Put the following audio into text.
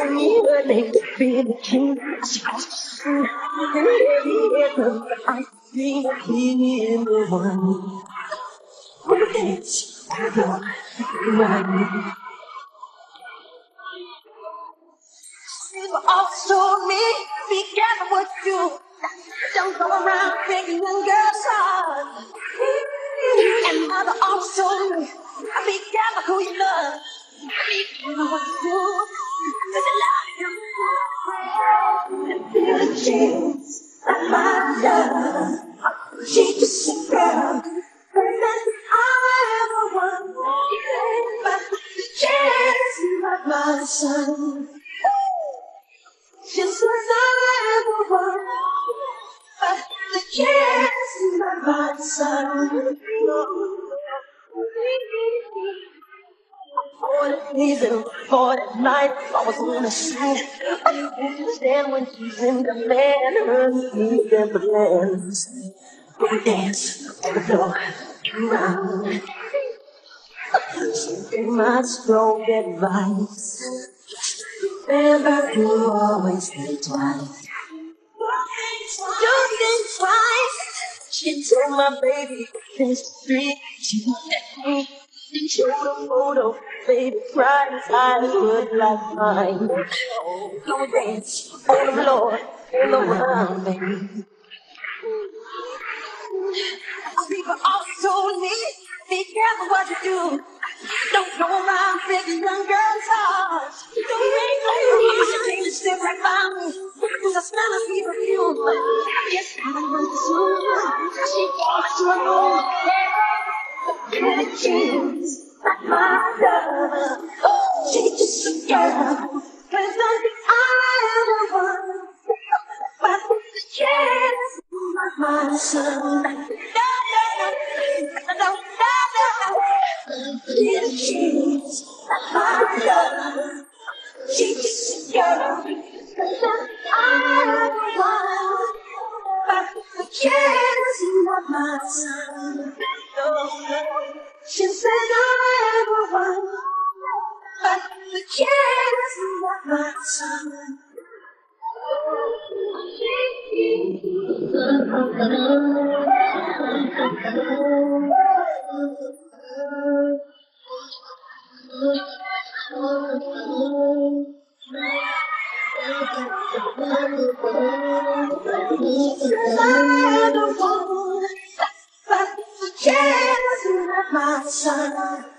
me her name to be the king. I see in the one who thinks also me, be careful what you do. Don't go around breaking young girls' hearts. And mother also me, be careful who you love. Be careful what you do. Feel the chains of my love. She's just a girl, but I ever want. But the chance of my son. Just as I ever want. But the chance of my son. For the reason, for that night, I was on the side. I understand when she's in the land, her feet and the lands. We dance on the floor, around. She gave my strong advice. Remember, you always think twice. Don't think twice. She told my baby, this street, she looked at me. She showed a photo, baby cried, his eyes were like mine. Oh, go dance on the floor, all around, baby. People always told me, be careful what you do. Don't go around breaking young girls' hearts. Don't make no change, step right by me. Cause I smell a sweet perfume. Yes, I want to soon. She wants to know. Can it change my love? She's just a girl. Cause I ever want. But the chance of my son. No. Little cheese, my love. She's just a girl. I want. But the chance of my son. She said I ever want. But the chance of my son. But the chance of my son.